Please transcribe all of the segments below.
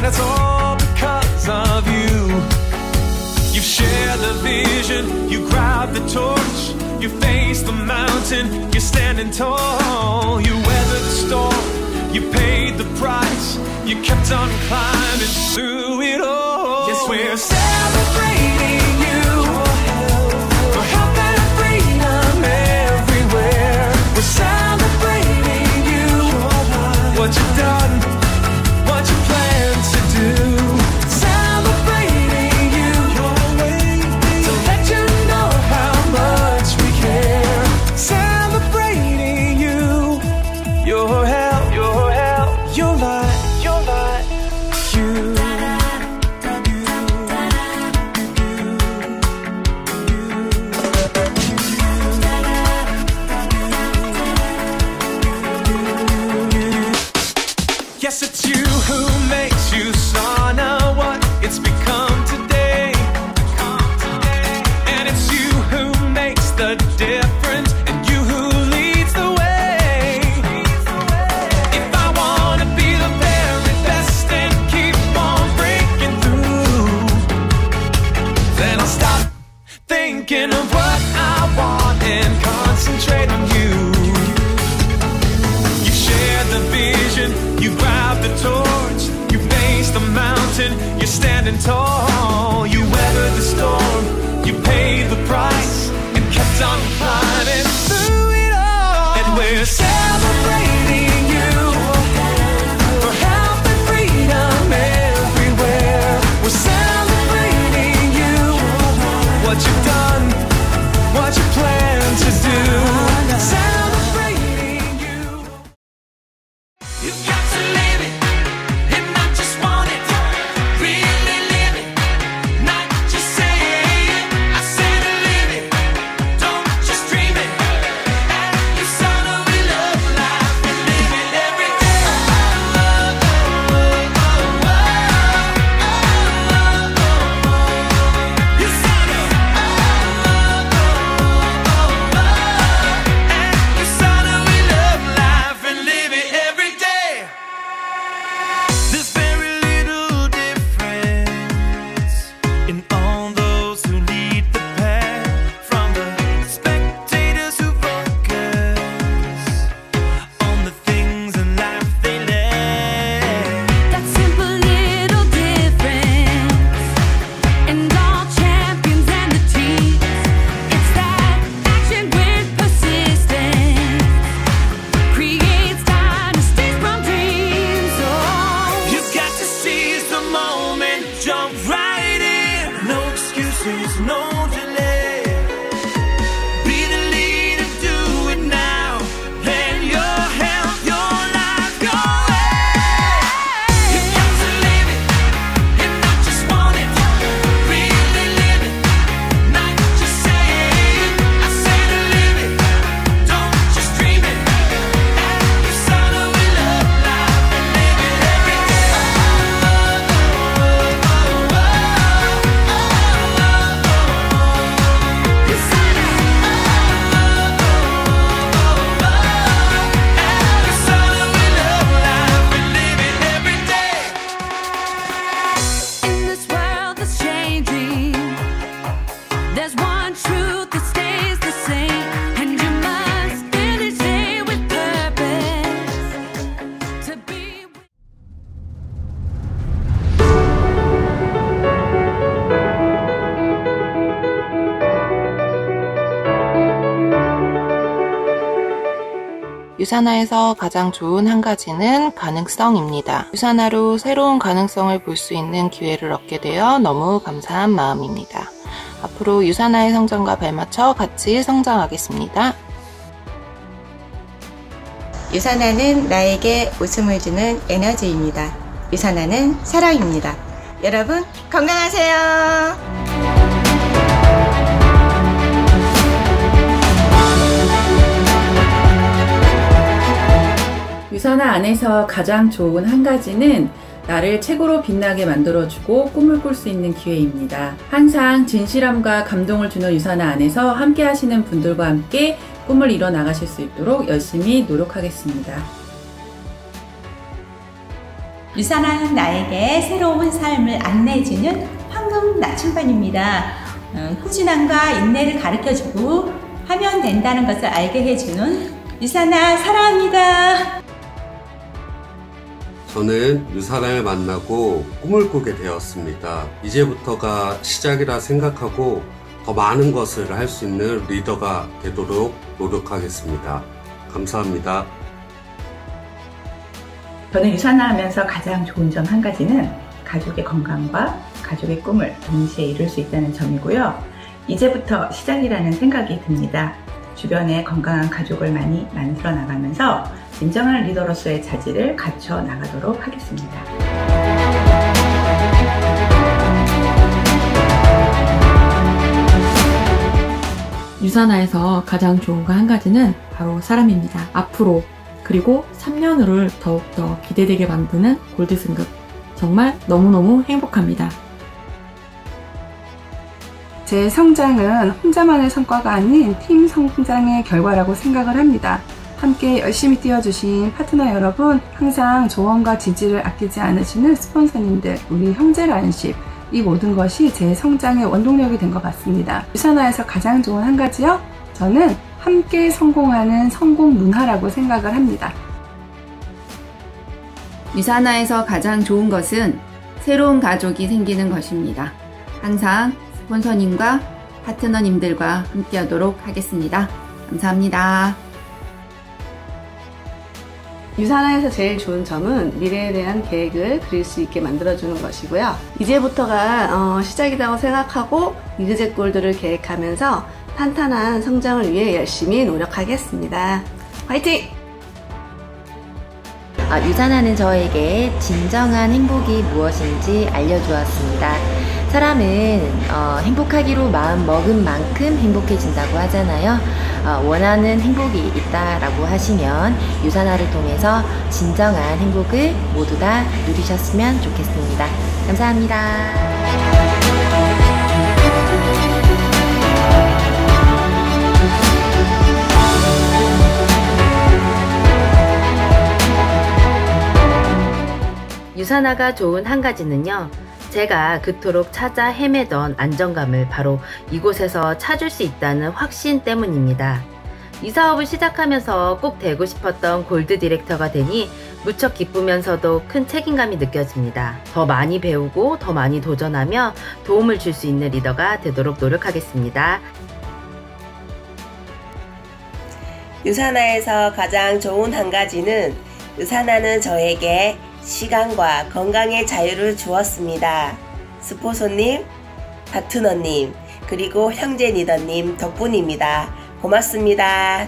and it's all because of you. You've shared the vision, you grabbed the torch, you faced the mountain, you're standing tall. You weathered the storm, you paid the price, you kept on climbing through it all. Yes, we're celebrating you for health and freedom everywhere. We're celebrating you, what you've done, what you plan to do. Celebrating you to let you know how much we care. Celebrating you, your health, your light, you. Yes, it's you who makes USANA what it's become today. And it's you who makes the difference, and you who leads the way. If I wanna be the very best and keep on breaking through, then I'll stop thinking of what I want and concentrate on you. You shared the vision, you grabbed the torch, you faced the mountain, you're standing tall. You weathered the storm, you paid the price, and kept on climbing through it all. And we're celebrating you for health and freedom everywhere. We're celebrating you, what you've done, what you plan to do. Celebrating you. You've got to live it, and not just want it. Really live it, not just say it. I said live it, don't just dream it. At USANA we love life, we live it every day. USANA. At USANA we love life and live it every day. There's very little difference in all those who lead the path, from the spectators who focus on the things in life they lack. That simple little difference, and all champions and the teams. It's that action with persistence creates dynasties from dreams. Oh, You've got to seize the moment, jump right in. No excuses, no delay. Be the leader, do it now. Plan your health, your life, your way. You've got to live it, and not just want it. Really live it, not just say it. I said live it, don't just dream it. At USANA we love life and live it every day. USANA. At USANA we love life and live it every day. in this world that's changing, there's one truth that stays the same, and you must fill each day with purpose to be. 유산화에서 가장 좋은 한 가지는 가능성입니다. 유산화로 새로운 가능성을 볼 수 있는 기회를 얻게 되어 너무 감사한 마음입니다. 앞으로 유산화의 성장과 발맞춰 같이 성장하겠습니다. 유산화는 나에게 웃음을 주는 에너지입니다. 유산화는 사랑입니다. 여러분 건강하세요. 유산화 안에서 가장 좋은 한 가지는 나를 최고로 빛나게 만들어주고 꿈을 꿀 수 있는 기회입니다. 항상 진실함과 감동을 주는 유산화 안에서 함께 하시는 분들과 함께 꿈을 이뤄 나가실 수 있도록 열심히 노력하겠습니다. 유산한 나에게 새로운 삶을 안내해주는 황금 나춤반입니다. 꾸준함과 인내를 가르쳐주고 하면 된다는 것을 알게 해주는 유산아 사랑합니다. 저는 유산을 만나고 꿈을 꾸게 되었습니다. 이제부터가 시작이라 생각하고 더 많은 것을 할 수 있는 리더가 되도록 노력하겠습니다. 감사합니다. 저는 유산을 하면서 가장 좋은 점 한 가지는 가족의 건강과 가족의 꿈을 동시에 이룰 수 있다는 점이고요. 이제부터 시작이라는 생각이 듭니다. 주변에 건강한 가족을 많이 만들어 나가면서 진정한 리더로서의 자질을 갖춰 나가도록 하겠습니다. 유산화에서 가장 좋은 거 한 가지는 바로 사람입니다. 앞으로 그리고 3년 후를 더욱더 기대되게 만드는 골드 승급. 정말 너무너무 행복합니다. 제 성장은 혼자만의 성과가 아닌 팀 성장의 결과라고 생각을 합니다. 함께 열심히 뛰어주신 파트너 여러분, 항상 조언과 지지를 아끼지 않으시는 스폰서님들, 우리 형제란십, 이 모든 것이 제 성장의 원동력이 된 것 같습니다. 유산화에서 가장 좋은 한 가지요? 저는 함께 성공하는 성공 문화라고 생각을 합니다. 유산화에서 가장 좋은 것은 새로운 가족이 생기는 것입니다. 항상 스폰서님과 파트너님들과 함께 하도록 하겠습니다. 감사합니다. 유산화에서 제일 좋은 점은 미래에 대한 계획을 그릴 수 있게 만들어주는 것이고요. 이제부터가 시작이라고 생각하고 이그젝 골드를 계획하면서 탄탄한 성장을 위해 열심히 노력하겠습니다. 화이팅! 유산화는 저에게 진정한 행복이 무엇인지 알려주었습니다. 사람은 행복하기로 마음 먹은 만큼 행복해진다고 하잖아요. 원하는 행복이 있다라고 하시면 유산화를 통해서 진정한 행복을 모두 다 누리셨으면 좋겠습니다. 감사합니다. 유산화가 좋은 한 가지는요, 제가 그토록 찾아 헤매던 안정감을 바로 이곳에서 찾을 수 있다는 확신 때문입니다. 이 사업을 시작하면서 꼭 되고 싶었던 골드 디렉터가 되니 무척 기쁘면서도 큰 책임감이 느껴집니다. 더 많이 배우고 더 많이 도전하며 도움을 줄 수 있는 리더가 되도록 노력하겠습니다. 유산화에서 가장 좋은 한 가지는 유산화는 저에게 시간과 건강의 자유를 주었습니다. 스폰서님, 파트너님, 그리고 형제 리더님 덕분입니다. 고맙습니다.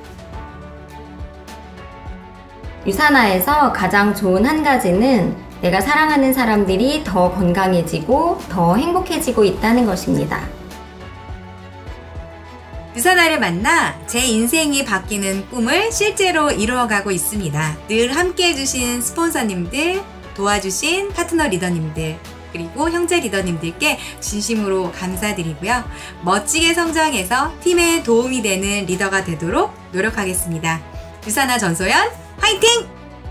유산화에서 가장 좋은 한 가지는 내가 사랑하는 사람들이 더 건강해지고 더 행복해지고 있다는 것입니다. 유산화를 만나 제 인생이 바뀌는 꿈을 실제로 이루어가고 있습니다. 늘 함께 해주신 스폰서님들, 도와주신 파트너 리더님들, 그리고 형제 리더님들께 진심으로 감사드리고요. 멋지게 성장해서 팀에 도움이 되는 리더가 되도록 노력하겠습니다. 유산화 전소연 화이팅!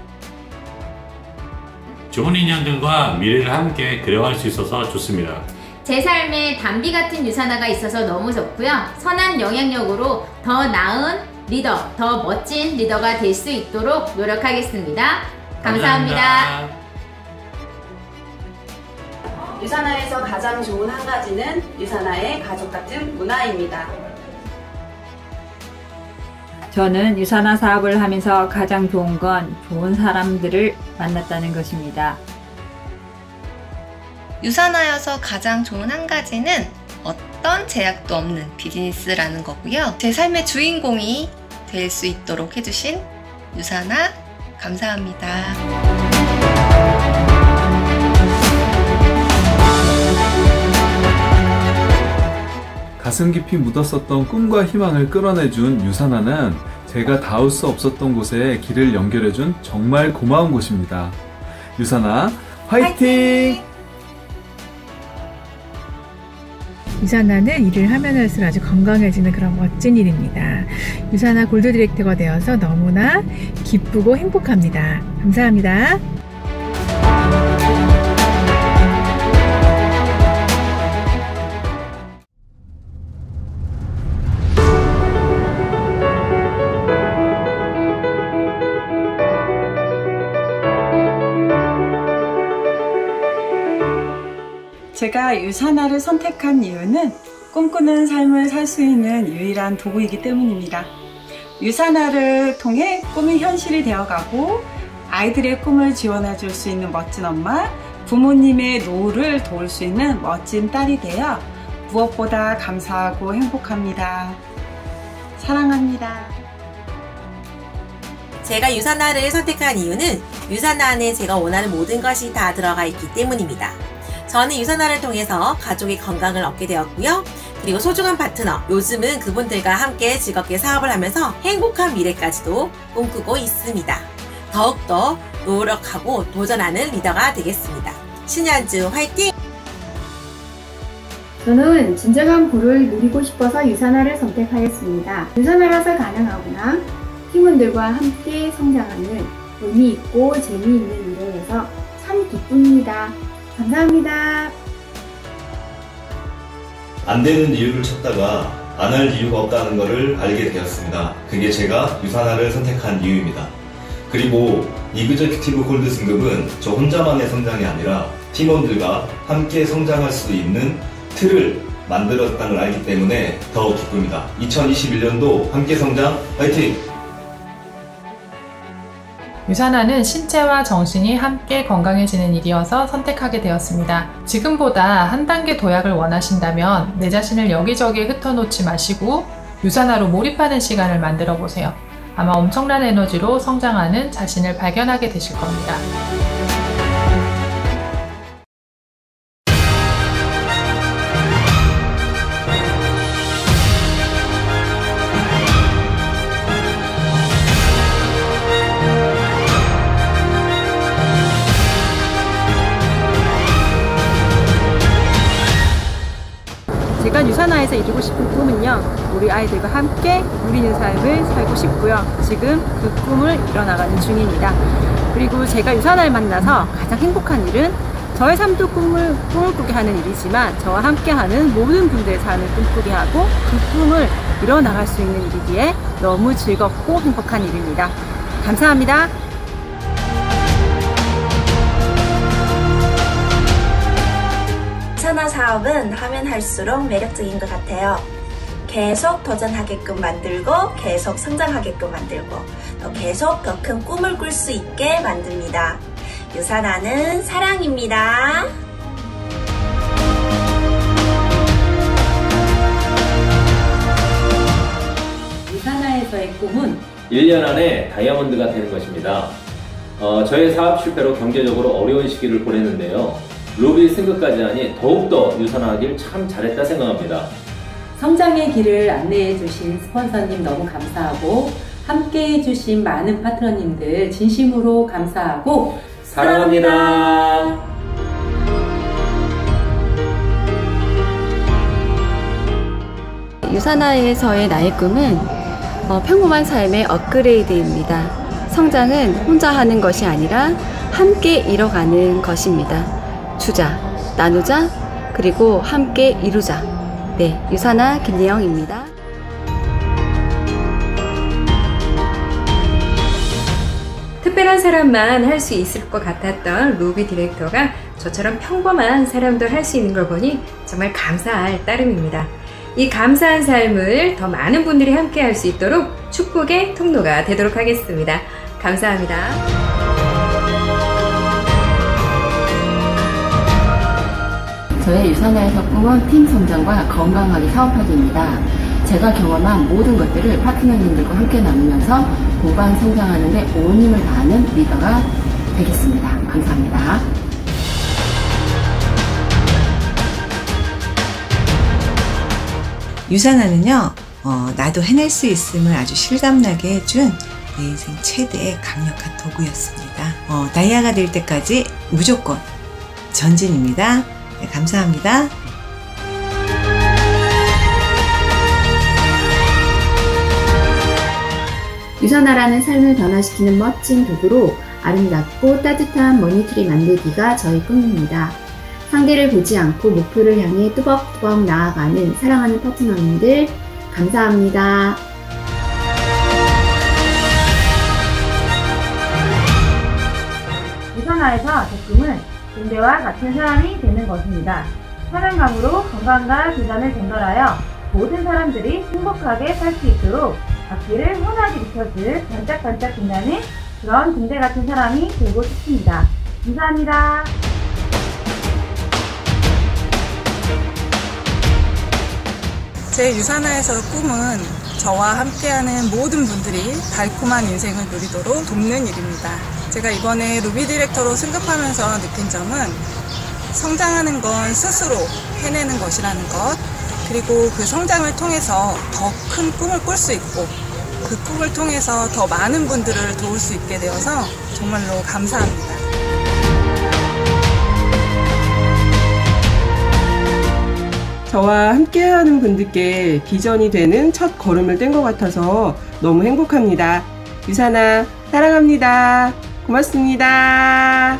좋은 인연들과 미래를 함께 그려갈 수 있어서 좋습니다. 제 삶에 담비 같은 유산화가 있어서 너무 좋고요. 선한 영향력으로 더 나은 리더, 더 멋진 리더가 될 수 있도록 노력하겠습니다. 감사합니다. 유산화에서 가장 좋은 한 가지는 유산화의 가족 같은 문화입니다. 저는 유산화 사업을 하면서 가장 좋은 건 좋은 사람들을 만났다는 것입니다. 유산화여서 가장 좋은 한 가지는 어떤 제약도 없는 비즈니스라는 거고요. 제 삶의 주인공이 될 수 있도록 해주신 유산화 감사합니다. 가슴 깊이 묻었었던 꿈과 희망을 끌어내준 유산화는 제가 닿을 수 없었던 곳에 길을 연결해준 정말 고마운 곳입니다. 유산화 화이팅! 유산화는 일을 하면 할수록 아주 건강해지는 그런 멋진 일입니다. 유산화 골드 디렉터가 되어서 너무나 기쁘고 행복합니다. 감사합니다. 제가 유사나를 선택한 이유는 꿈꾸는 삶을 살 수 있는 유일한 도구이기 때문입니다. 유사나를 통해 꿈이 현실이 되어가고 아이들의 꿈을 지원해 줄 수 있는 멋진 엄마, 부모님의 노후를 도울 수 있는 멋진 딸이 되어 무엇보다 감사하고 행복합니다. 사랑합니다. 제가 유사나를 선택한 이유는 유사나 안에 제가 원하는 모든 것이 다 들어가 있기 때문입니다. 저는 유사나를 통해서 가족의 건강을 얻게 되었고요. 그리고 소중한 파트너, 요즘은 그분들과 함께 즐겁게 사업을 하면서 행복한 미래까지도 꿈꾸고 있습니다. 더욱더 노력하고 도전하는 리더가 되겠습니다. 신현주 화이팅! 저는 진정한 부를 누리고 싶어서 유사나를 선택하였습니다. 유사나라서 가능하구나. 팀원들과 함께 성장하는 의미 있고 재미있는 일을 해서 참 기쁩니다. 감사합니다. 안 되는 이유를 찾다가 안 할 이유가 없다는 것을 알게 되었습니다. 그게 제가 유사나를 선택한 이유입니다. 그리고 이그제큐티브 골드 승급은 저 혼자만의 성장이 아니라 팀원들과 함께 성장할 수 있는 틀을 만들었다는 걸 알기 때문에 더 기쁩니다. 2021년도 함께 성장 화이팅! 유사나는 신체와 정신이 함께 건강해지는 일이어서 선택하게 되었습니다. 지금보다 한 단계 도약을 원하신다면 내 자신을 여기저기에 흩어놓지 마시고 유사나로 몰입하는 시간을 만들어 보세요. 아마 엄청난 에너지로 성장하는 자신을 발견하게 되실 겁니다. 제가 유사나에서 이루고 싶은 꿈은요, 우리 아이들과 함께 누리는 삶을 살고 싶고요. 지금 그 꿈을 이뤄나가는 중입니다. 그리고 제가 유사나를 만나서 가장 행복한 일은 저의 삶도 꿈을 꾸게 하는 일이지만 저와 함께하는 모든 분들의 삶을 꿈꾸게 하고 그 꿈을 이뤄나갈 수 있는 일이기에 너무 즐겁고 행복한 일입니다. 감사합니다. 유사나 사업은 하면 할수록 매력적인 것 같아요. 계속 도전하게끔 만들고 계속 성장하게끔 만들고 또 계속 더 큰 꿈을 꿀 수 있게 만듭니다. 유사나는 사랑입니다. 유사나에서의 꿈은 1년 안에 다이아몬드가 되는 것입니다. 저의 사업 실패로 경제적으로 어려운 시기를 보냈는데요. 루비 승급까지 하니 더욱더 유사나하길 참 잘했다 생각합니다. 성장의 길을 안내해 주신 스폰서님 너무 감사하고 함께 해주신 많은 파트너님들 진심으로 감사하고 사랑합니다. 유사나에서의 나의 꿈은 평범한 삶의 업그레이드입니다. 성장은 혼자 하는 것이 아니라 함께 이뤄가는 것입니다. 주자, 나누자, 그리고 함께 이루자. 네, 유사나 김예영입니다. 특별한 사람만 할 수 있을 것 같았던 루비 디렉터가 저처럼 평범한 사람도 할 수 있는 걸 보니 정말 감사할 따름입니다. 이 감사한 삶을 더 많은 분들이 함께 할 수 있도록 축복의 통로가 되도록 하겠습니다. 감사합니다. 저의 유사나에서 꿈은 팀 성장과 건강하게 사업하기입니다. 제가 경험한 모든 것들을 파트너님들과 함께 나누면서 공방 성장하는 데 온 힘을 다하는 리더가 되겠습니다. 감사합니다. 유사나는요, 나도 해낼 수 있음을 아주 실감나게 해준 내 인생 최대의 강력한 도구였습니다. 다이아가 될 때까지 무조건 전진입니다. 네, 감사합니다. 유사나라는 삶을 변화시키는 멋진 도구로 아름답고 따뜻한 머니트리 만들기가 저희 꿈입니다. 상대를 보지 않고 목표를 향해 뚜벅뚜벅 나아가는 사랑하는 파트너님들 감사합니다. 유사나에서 제 꿈은 군대와 같은 사람이 되는 것입니다. 사랑감으로 건강과 비전을 전달하여 모든 사람들이 행복하게 살 수 있도록 앞길을 환하게 비춰줄 반짝반짝 빛나는 그런 군대 같은 사람이 되고 싶습니다. 감사합니다. 제 유산화에서 꿈은 저와 함께하는 모든 분들이 달콤한 인생을 누리도록 돕는 일입니다. 제가 이번에 루비 디렉터로 승급하면서 느낀 점은 성장하는 건 스스로 해내는 것이라는 것, 그리고 그 성장을 통해서 더 큰 꿈을 꿀 수 있고 그 꿈을 통해서 더 많은 분들을 도울 수 있게 되어서 정말로 감사합니다. 저와 함께하는 분들께 비전이 되는 첫 걸음을 뗀 것 같아서 너무 행복합니다. 유산아 사랑합니다. 고맙습니다.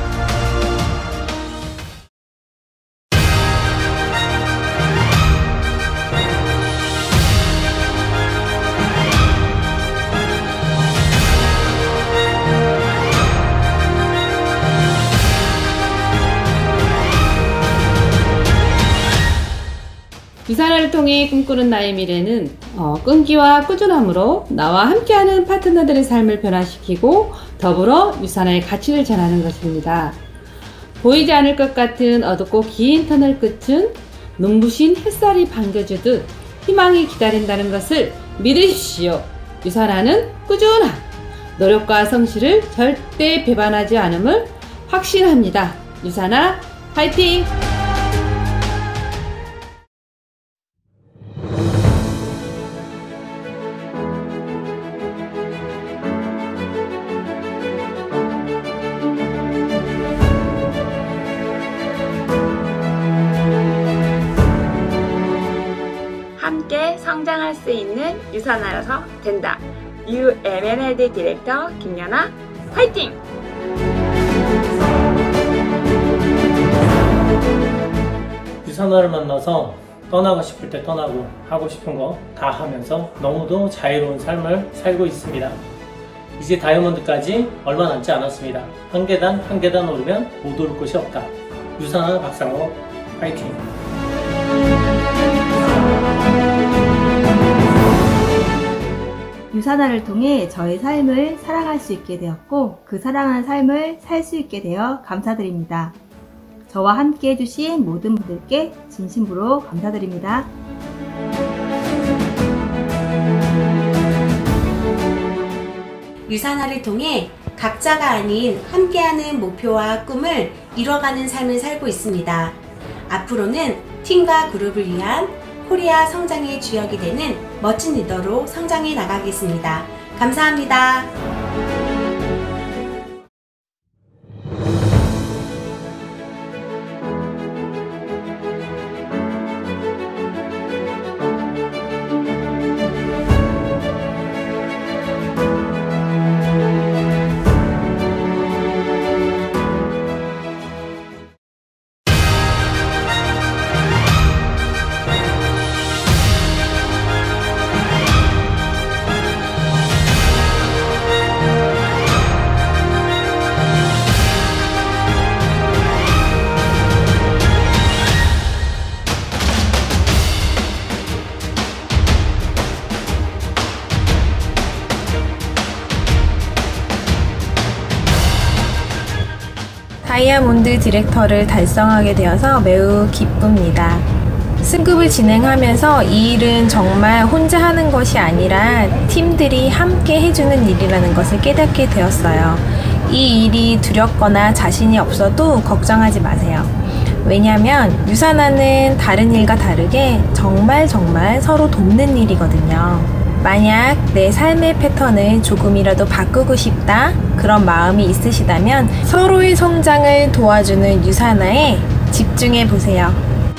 유산화를 통해 꿈꾸는 나의 미래는 끈기와 꾸준함으로 나와 함께하는 파트너들의 삶을 변화시키고 더불어 유산화의 가치를 전하는 것입니다. 보이지 않을 것 같은 어둡고 긴 터널 끝은 눈부신 햇살이 반겨주듯 희망이 기다린다는 것을 믿으십시오. 유산화는 꾸준함, 노력과 성실을 절대 배반하지 않음을 확신합니다. 유산화 화이팅! 함께 성장할 수 있는 유산화여서 된다. UMNLD 디렉터 김연아 화이팅! 유산화를 만나서 떠나고 싶을 때 떠나고 하고 싶은 거 다 하면서 너무도 자유로운 삶을 살고 있습니다. 이제 다이아몬드까지 얼마 남지 않았습니다. 한 계단 한 계단 오르면 못 오를 곳이 없다. 유산화 박상호 화이팅! 유산화를 통해 저의 삶을 사랑할 수 있게 되었고 그 사랑하는 삶을 살 수 있게 되어 감사드립니다. 저와 함께 해주신 모든 분들께 진심으로 감사드립니다. 유산화를 통해 각자가 아닌 함께하는 목표와 꿈을 이뤄가는 삶을 살고 있습니다. 앞으로는 팀과 그룹을 위한 코리아 성장의 주역이 되는 멋진 리더로 성장해 나가겠습니다. 감사합니다. 다이아몬드 디렉터를 달성하게 되어서 매우 기쁩니다. 승급을 진행하면서 이 일은 정말 혼자 하는 것이 아니라 팀들이 함께 해주는 일이라는 것을 깨닫게 되었어요. 이 일이 두렵거나 자신이 없어도 걱정하지 마세요. 왜냐하면 유산화는 다른 일과 다르게 정말 서로 돕는 일이거든요. 만약 내 삶의 패턴을 조금이라도 바꾸고 싶다 그런 마음이 있으시다면 서로의 성장을 도와주는 유산화에 집중해 보세요.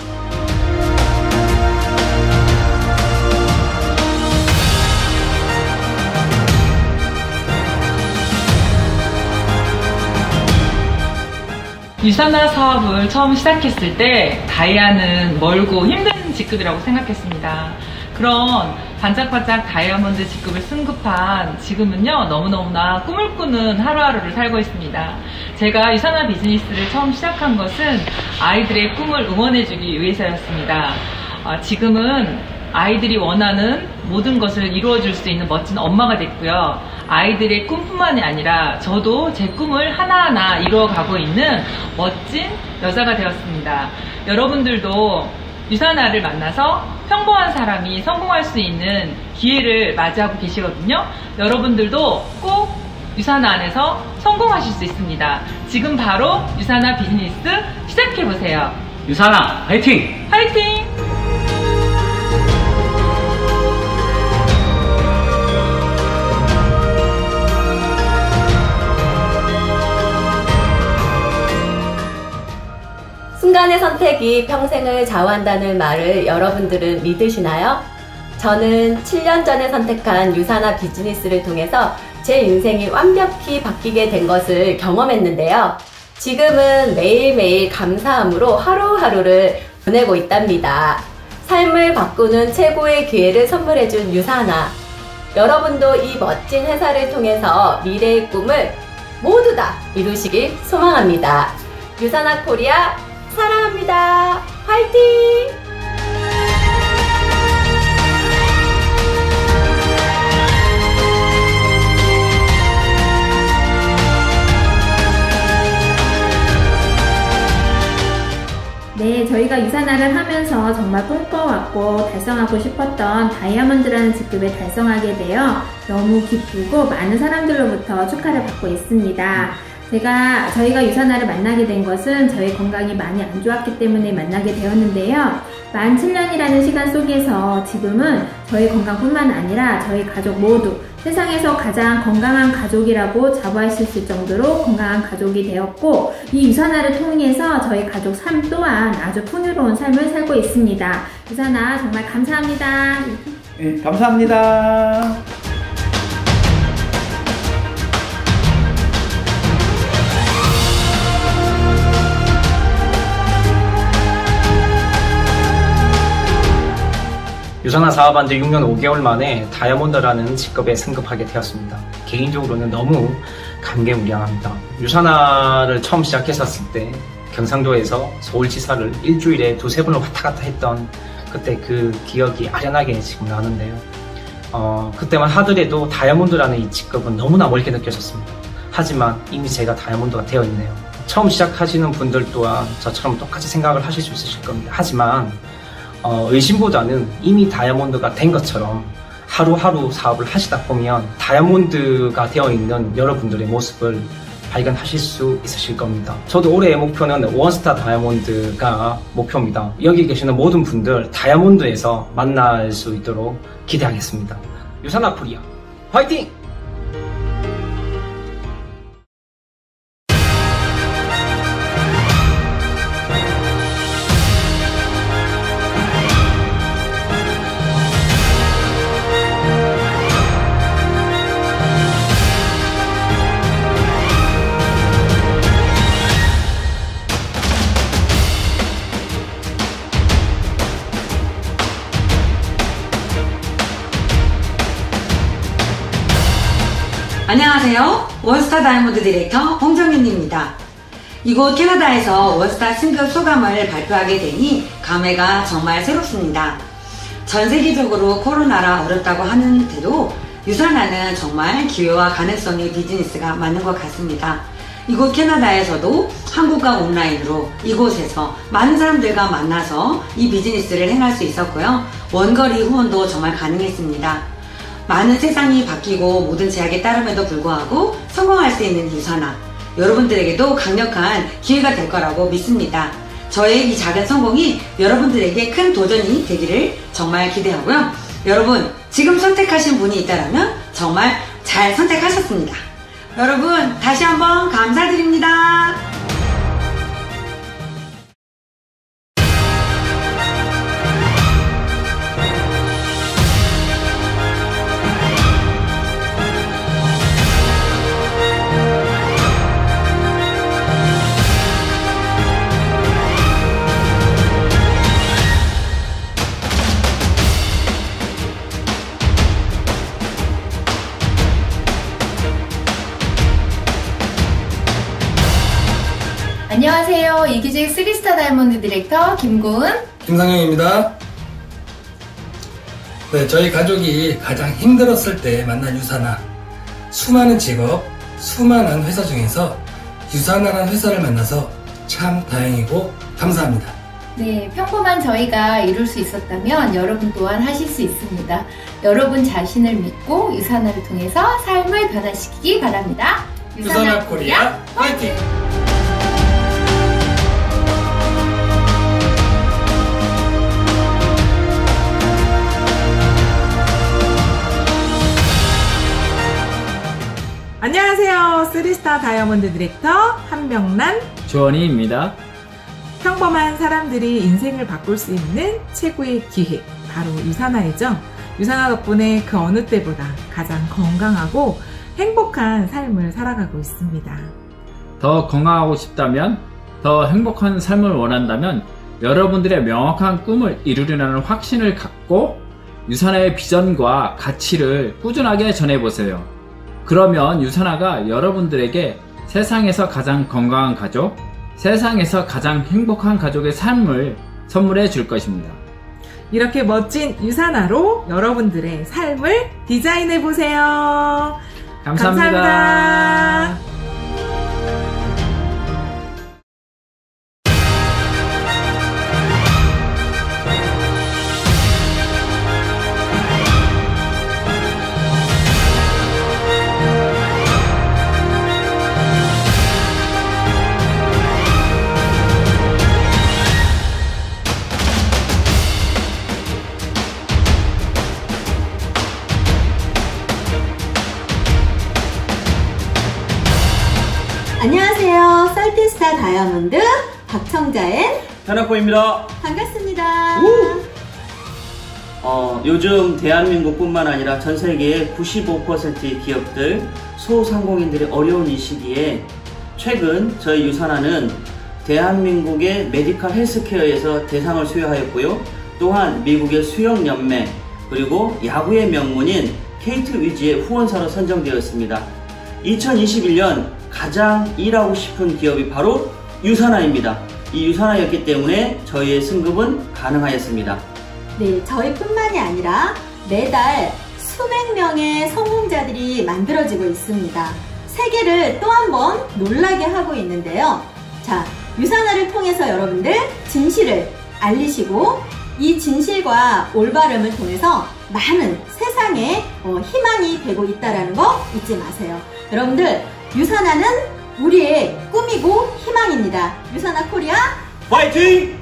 유산화 사업을 처음 시작했을 때 다이아는 멀고 힘든 직급이라고 생각했습니다. 그런 반짝반짝 다이아몬드 직급을 승급한 지금은요, 너무너무나 꿈을 꾸는 하루하루를 살고 있습니다. 제가 유산화 비즈니스를 처음 시작한 것은 아이들의 꿈을 응원해주기 위해서였습니다. 지금은 아이들이 원하는 모든 것을 이루어줄 수 있는 멋진 엄마가 됐고요. 아이들의 꿈뿐만이 아니라 저도 제 꿈을 하나하나 이루어가고 있는 멋진 여자가 되었습니다. 여러분들도 유산화를 만나서 평범한 사람이 성공할 수 있는 기회를 맞이하고 계시거든요. 여러분들도 꼭 유산화 안에서 성공하실 수 있습니다. 지금 바로 유산화 비즈니스 시작해보세요. 유산화 화이팅! 화이팅! 순간의 선택이 평생을 좌우한다는 말을 여러분들은 믿으시나요? 저는 7년 전에 선택한 유산화 비즈니스를 통해서 제 인생이 완벽히 바뀌게 된 것을 경험했는데요. 지금은 매일매일 감사함으로 하루하루를 보내고 있답니다. 삶을 바꾸는 최고의 기회를 선물해준 유산화. 여러분도 이 멋진 회사를 통해서 미래의 꿈을 모두 다 이루시길 소망합니다. 유산화 코리아 사랑합니다. 화이팅! 네, 저희가 유산화를 하면서 정말 꿈꿔왔고 달성하고 싶었던 다이아몬드라는 직급을 달성하게 되어 너무 기쁘고 많은 사람들로부터 축하를 받고 있습니다. 저희가 유산화를 만나게 된 것은 저희 건강이 많이 안 좋았기 때문에 만나게 되었는데요. 만 7년이라는 시간 속에서 지금은 저희 건강뿐만 아니라 저희 가족 모두 세상에서 가장 건강한 가족이라고 자부할 수 있을 정도로 건강한 가족이 되었고, 이 유산화를 통해서 저희 가족 삶 또한 아주 풍요로운 삶을 살고 있습니다. 유산화 정말 감사합니다. 네, 감사합니다. 유산화 사업한 지 6년 5개월 만에 다이아몬드라는 직급에 승급하게 되었습니다. 개인적으로는 너무 감개무량합니다. 유산화를 처음 시작했었을 때 경상도에서 서울지사를 일주일에 2-3번을 왔다 갔다 했던 그때 그 기억이 아련하게 지금 나는데요. 그때만 하더라도 다이아몬드라는 이 직급은 너무나 멀게 느껴졌습니다. 하지만 이미 제가 다이아몬드가 되어 있네요. 처음 시작하시는 분들 또한 저처럼 똑같이 생각을 하실 수 있으실 겁니다. 하지만 의심보다는 이미 다이아몬드가 된 것처럼 하루하루 사업을 하시다 보면 다이아몬드가 되어 있는 여러분들의 모습을 발견하실 수 있으실 겁니다. 저도 올해의 목표는 원스타 다이아몬드가 목표입니다. 여기 계시는 모든 분들 다이아몬드에서 만날 수 있도록 기대하겠습니다. 유산화 코리아 화이팅! 안녕하세요. 원스타 다이아몬드 디렉터 홍정윤입니다. 이곳 캐나다에서 원스타 승급 소감을 발표하게 되니 감회가 정말 새롭습니다. 전 세계적으로 코로나라 어렵다고 하는데도 유산화는 정말 기회와 가능성의 비즈니스가 맞는 것 같습니다. 이곳 캐나다에서도 한국과 온라인으로 이곳에서 많은 사람들과 만나서 이 비즈니스를 행할 수 있었고요. 원거리 후원도 정말 가능했습니다. 많은 세상이 바뀌고 모든 제약에 따름에도 불구하고 성공할 수 있는 유산화, 여러분들에게도 강력한 기회가 될 거라고 믿습니다. 저의 이 작은 성공이 여러분들에게 큰 도전이 되기를 정말 기대하고요. 여러분, 지금 선택하신 분이 있다면 정말 잘 선택하셨습니다. 여러분, 다시 한번 감사드립니다. 안녕하세요. 이기직 3스타 다이아몬드 디렉터 김고은, 김상영입니다. 네, 저희 가족이 가장 힘들었을 때 만난 유사나, 수많은 직업, 수많은 회사 중에서 유사나라는 회사를 만나서 참 다행이고 감사합니다. 네, 평범한 저희가 이룰 수 있었다면 여러분 또한 하실 수 있습니다. 여러분 자신을 믿고 유사나를 통해서 삶을 변화시키기 바랍니다. 유사나 코리아 화이팅! 안녕하세요. 3스타 다이아몬드 디렉터 한명란 주원희입니다. 평범한 사람들이 인생을 바꿀 수 있는 최고의 기회, 바로 유사나이죠. 유사나 덕분에 그 어느 때보다 가장 건강하고 행복한 삶을 살아가고 있습니다. 더 건강하고 싶다면, 더 행복한 삶을 원한다면 여러분들의 명확한 꿈을 이루려는 확신을 갖고 유사나의 비전과 가치를 꾸준하게 전해보세요. 그러면 유사나가 여러분들에게 세상에서 가장 건강한 가족, 세상에서 가장 행복한 가족의 삶을 선물해 줄 것입니다. 이렇게 멋진 유사나로 여러분들의 삶을 디자인해 보세요. 감사합니다. 안녕하세요. 30스타 다이아몬드 박청자의 현아코입니다. 반갑습니다. 요즘 대한민국뿐만 아니라 전 세계의 95%의 기업들, 소상공인들의 어려운 이 시기에 최근 저희 유사나는 대한민국의 메디컬 헬스케어에서 대상을 수여하였고요. 또한 미국의 수영연맹, 그리고 야구의 명문인 케이트 위즈의 후원사로 선정되었습니다. 2021년 가장 일하고 싶은 기업이 바로 유사나입니다. 이 유사나였기 때문에 저희의 승급은 가능하였습니다. 네, 저희뿐만이 아니라 매달 수백 명의 성공자들이 만들어지고 있습니다. 세계를 또 한 번 놀라게 하고 있는데요. 자, 유사나를 통해서 여러분들 진실을 알리시고 이 진실과 올바름을 통해서 많은 세상에 희망이 되고 있다는 거 잊지 마세요. 여러분들, 유사나는 우리의 꿈이고 희망입니다. 유사나 코리아 화이팅!